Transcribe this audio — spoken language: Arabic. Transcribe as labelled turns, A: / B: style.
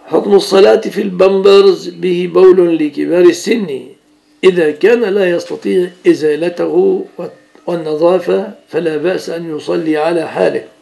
A: حكم الصلاة في البامبرز به بول لكبار السن. إذا كان لا يستطيع إزالته والنظافة فلا بأس أن يصلي على حاله.